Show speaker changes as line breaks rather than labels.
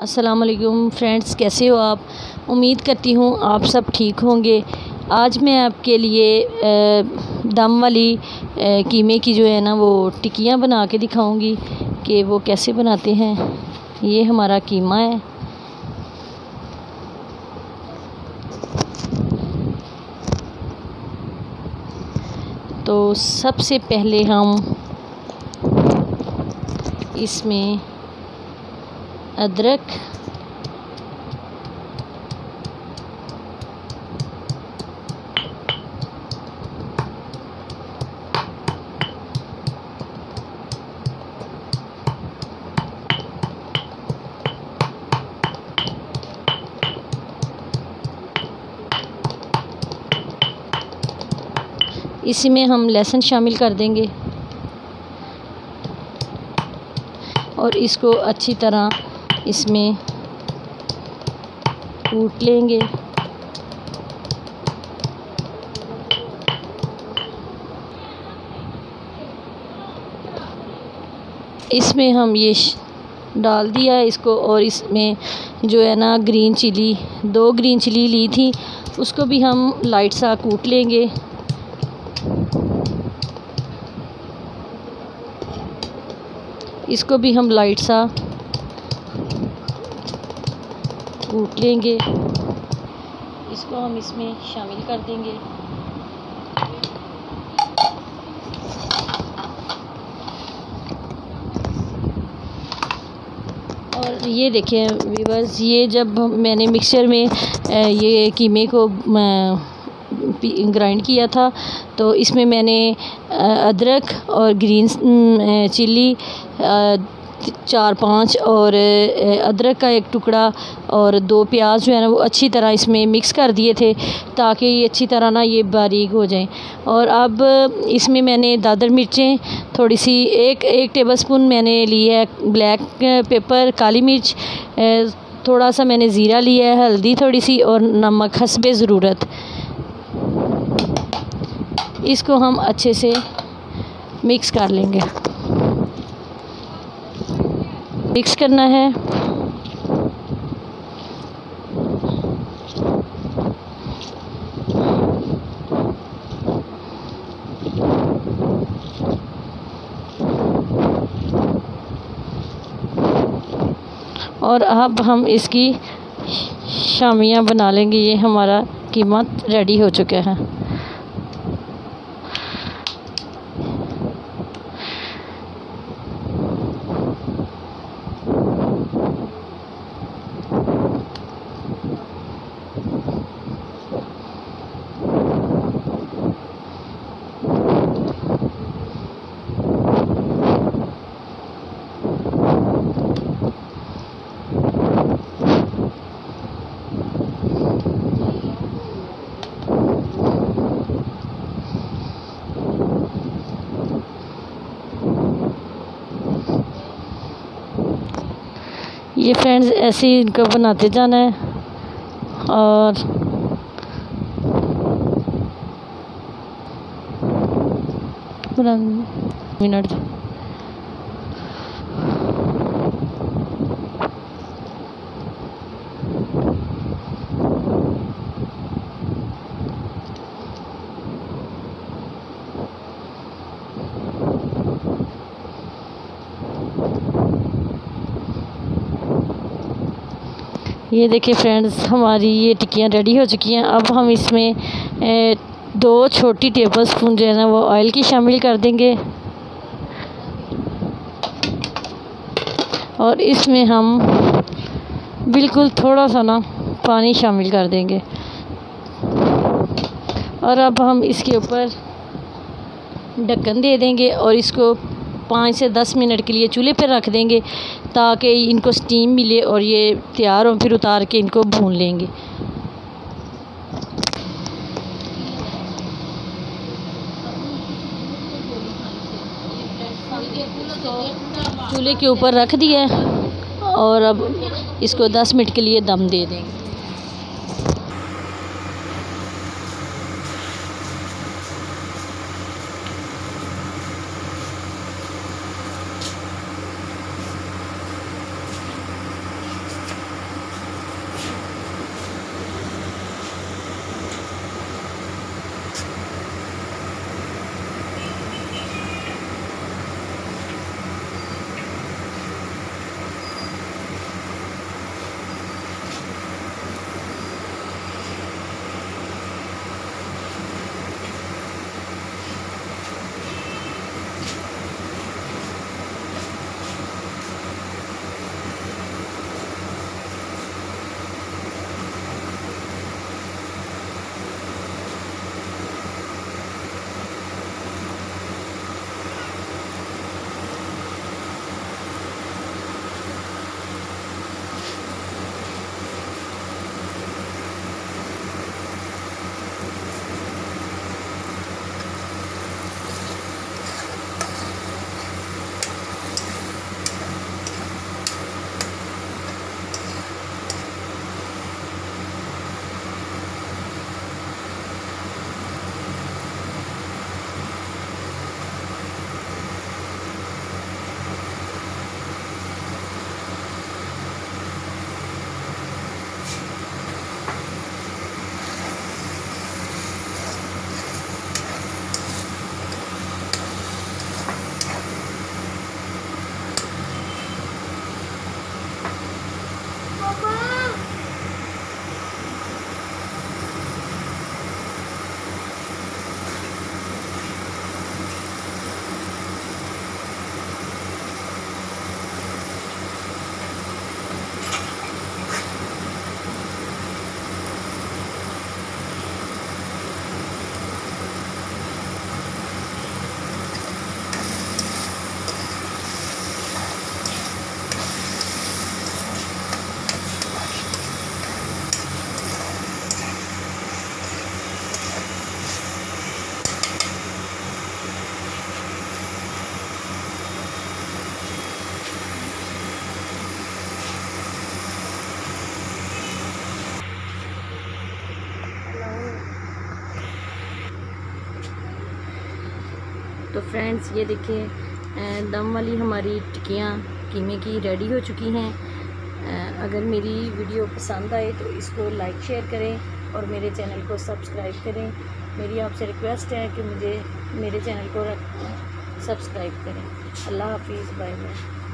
अस्सलाम वालेकुम फ्रेंड्स, कैसे हो आप। उम्मीद करती हूँ आप सब ठीक होंगे। आज मैं आपके लिए दम वाली कीमे की जो है ना वो टिक्कियाँ बना के दिखाऊंगी कि वो कैसे बनाते हैं। ये हमारा कीमा है। तो सबसे पहले हम इसमें अदरक, इसी में हम लहसुन शामिल कर देंगे और इसको अच्छी तरह इसमें कूट लेंगे। इसमें हम ये डाल दिया इसको और इसमें जो है ना ग्रीन चिली, 2 ग्रीन चिली ली थी, उसको भी हम लाइट सा कूट लेंगे। इसको भी हम लाइट सा कूट लेंगे। इसको हम इसमें शामिल कर देंगे। और ये देखें व्यूअर्स, ये जब मैंने मिक्सचर में ये कीमे को ग्राइंड किया था तो इसमें मैंने अदरक और ग्रीन चिली 4-5 और अदरक का एक टुकड़ा और 2 प्याज जो है ना वो अच्छी तरह इसमें मिक्स कर दिए थे ताकि ये अच्छी तरह ना ये बारीक हो जाएं। और अब इसमें मैंने दादर मिर्चें थोड़ी सी, एक टेबलस्पून मैंने ली है ब्लैक पेपर, काली मिर्च, थोड़ा सा मैंने ज़ीरा लिया है, हल्दी थोड़ी सी और नमक हस्बे ज़रूरत। इसको हम अच्छे से मिक्स कर लेंगे। मिक्स करना है। और अब हम इसकी शामियाँ बना लेंगे। ये हमारा कीमा रेडी हो चुका है। ये फ्रेंड्स ऐसे ही इनको बनाते जाना है। और मिनट ये देखिए फ्रेंड्स, हमारी ये टिक्कियाँ रेडी हो चुकी हैं। अब हम इसमें 2 छोटी टेबलस्पून जो है ना वो ऑयल की शामिल कर देंगे और इसमें हम बिल्कुल थोड़ा सा ना पानी शामिल कर देंगे। और अब हम इसके ऊपर ढक्कन दे देंगे और इसको 5 से 10 मिनट के लिए चूल्हे पर रख देंगे ताकि इनको स्टीम मिले और ये तैयार हो। फिर उतार के इनको भून लेंगे। चूल्हे के ऊपर रख दिया और अब इसको 10 मिनट के लिए दम दे देंगे। फ्रेंड्स ये देखिए दम वाली हमारी टिक्कियाँ कीमे की रेडी हो चुकी हैं। अगर मेरी वीडियो पसंद आए तो इसको लाइक शेयर करें और मेरे चैनल को सब्सक्राइब करें। मेरी आपसे रिक्वेस्ट है कि मुझे मेरे चैनल को सब्सक्राइब करें। अल्लाह हाफिज़, बाय बाय।